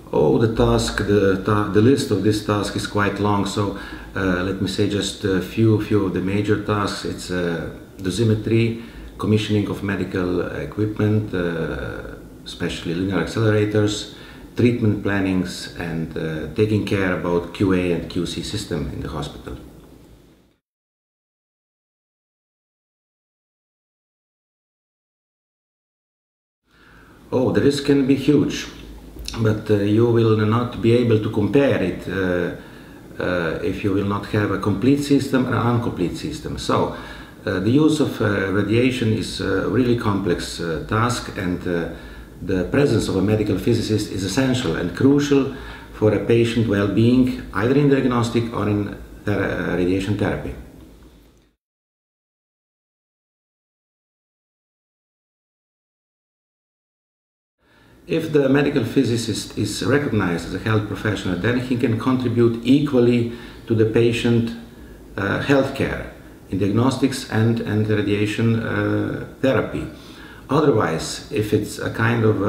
Oh, the list of this task is quite long. So let me say just a few of the major tasks. It's dosimetry, commissioning of medical equipment, especially linear accelerators, treatment plannings, and taking care about QA and QC system in the hospital. Oh, the risk can be huge, but you will not be able to compare it if you will not have a complete system or an incomplete system. So the use of radiation is a really complex task, and the presence of a medical physicist is essential and crucial for a patient well-being, either in diagnostic or in radiation therapy. If the medical physicist is recognized as a health professional, then he can contribute equally to the patient health care in diagnostics and radiation therapy. Otherwise, if it's a kind of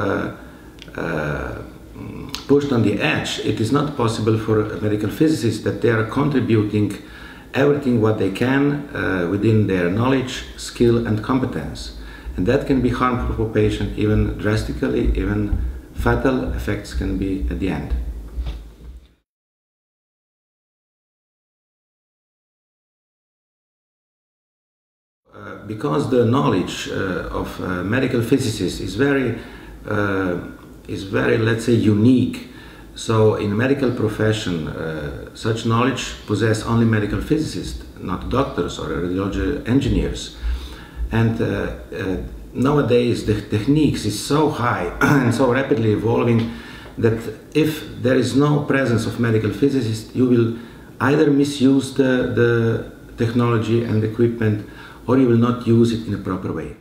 pushed on the edge, it is not possible for a medical physicist that they are contributing everything what they can within their knowledge, skill and competence. And that can be harmful for patient, even drastically, even fatal effects can be at the end. Because the knowledge of medical physicists is very, let's say, unique. So in medical profession, such knowledge possess only medical physicists, not doctors or radiology engineers. And nowadays the techniques is so high and so rapidly evolving that if there is no presence of medical physicists, you will either misuse the technology and equipment, or you will not use it in a proper way.